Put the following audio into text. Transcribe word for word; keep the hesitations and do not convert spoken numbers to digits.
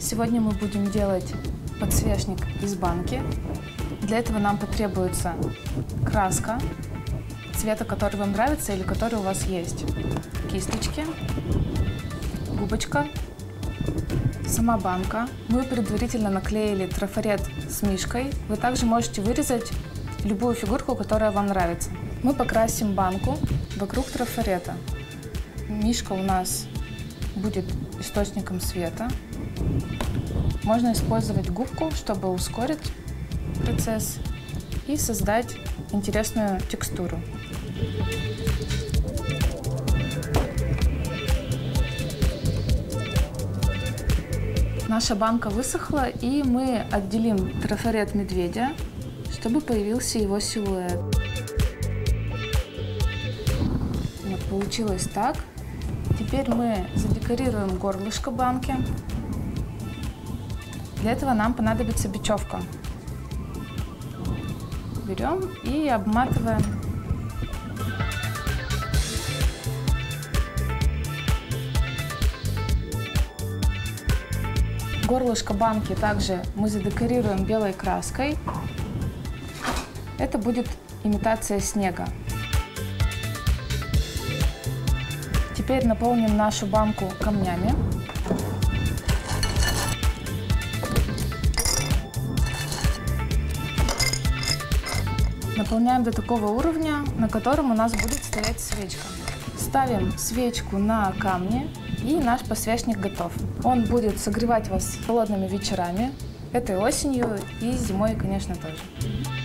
Сегодня мы будем делать подсвечник из банки. Для этого нам потребуется краска цвета, который вам нравится или который у вас есть, кисточки, губочка, сама банка. Мы предварительно наклеили трафарет с мишкой. Вы также можете вырезать любую фигурку, которая вам нравится. Мы покрасим банку вокруг трафарета. Мишка у нас будет источником света. Можно использовать губку, чтобы ускорить процесс и создать интересную текстуру. Наша банка высохла, и мы отделим трафарет медведя, чтобы появился его силуэт. Вот, получилось так. Теперь мы задекорируем горлышко банки. Для этого нам понадобится бечевка. Берем и обматываем. Горлышко банки также мы задекорируем белой краской. Это будет имитация снега. Теперь наполним нашу банку камнями. Наполняем до такого уровня, на котором у нас будет стоять свечка. Ставим свечку на камни, и наш подсвечник готов. Он будет согревать вас холодными вечерами, этой осенью и зимой, конечно, тоже.